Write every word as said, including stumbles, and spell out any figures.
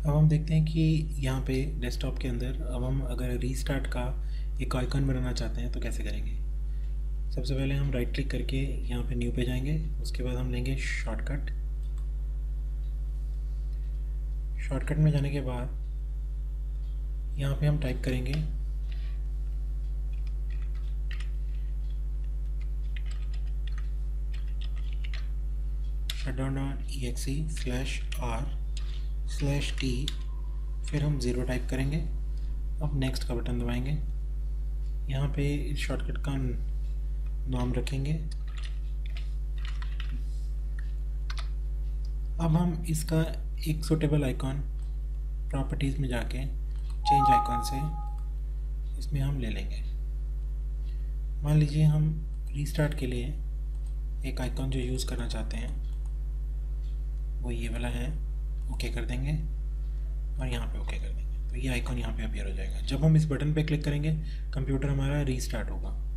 अब हम देखते हैं कि यहाँ पे डेस्कटॉप के अंदर अब हम अगर रीस्टार्ट का एक आइकन बनाना चाहते हैं तो कैसे करेंगे। सबसे पहले हम राइट क्लिक करके यहाँ पे न्यू पे जाएंगे। उसके बाद हम लेंगे शॉर्टकट। शॉर्टकट में जाने के बाद यहाँ पे हम टाइप करेंगे shutdown dot E X E slash R slash T, फिर हम ज़ीरो टाइप करेंगे। अब नेक्स्ट का बटन दबाएंगे। यहाँ पे इस शॉर्टकट का नाम रखेंगे। अब हम इसका एक सूटेबल आइकॉन प्रॉपर्टीज़ में जाके चेंज आइकॉन से इसमें हम ले लेंगे। मान लीजिए हम रीस्टार्ट के लिए एक आइकॉन जो यूज़ करना चाहते हैं वो ये वाला है, ओके कर देंगे और यहाँ पे ओके कर देंगे तो ये आइकॉन यहाँ पे अपीयर हो जाएगा। जब हम इस बटन पे क्लिक करेंगे कंप्यूटर हमारा रीस्टार्ट होगा।